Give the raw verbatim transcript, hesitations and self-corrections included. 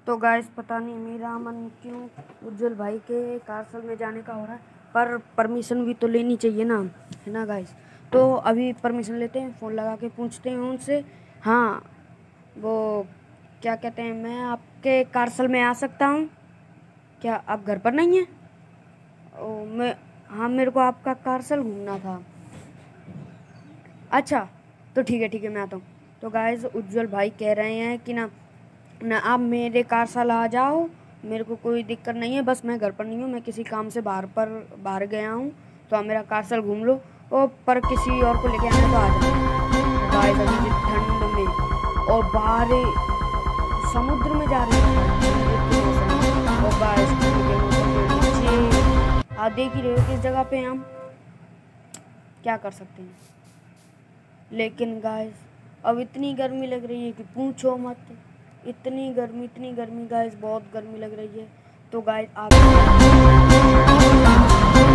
तो गाइस पता नहीं मेरा मन क्यों उज्जवल भाई के कारसल में जाने का हो रहा है, पर परमिशन भी तो लेनी चाहिए ना, है ना गाइस। तो अभी परमिशन लेते हैं, फ़ोन लगा के पूछते हैं उनसे। हाँ, वो क्या कहते हैं, मैं आपके कारसल में आ सकता हूँ क्या? आप घर पर नहीं हैं? ओ, मैं हाँ, मेरे को आपका कारसल घूमना था। अच्छा, तो ठीक है ठीक है, मैं आता हूँ। तो गाइस उज्जवल भाई कह रहे हैं कि ना ना आप मेरे कारसल आ जाओ, मेरे को कोई दिक्कत नहीं है, बस मैं घर पर नहीं हूँ, मैं किसी काम से बाहर पर बाहर गया हूँ, तो आप मेरा कारसल घूम लो। और पर किसी और को लेके आना तो आ जाओ। गाइस अभी ठंड में और बाहर समुद्र में जा रहे हैं, और गाइस नीचे आप देख ही रहे हो किस जगह पे हम क्या कर सकते हैं। लेकिन गाइस अब इतनी गर्मी लग रही है कि पूछो मत, इतनी गर्मी इतनी गर्मी गाइस, बहुत गर्मी लग रही है। तो गाइस आप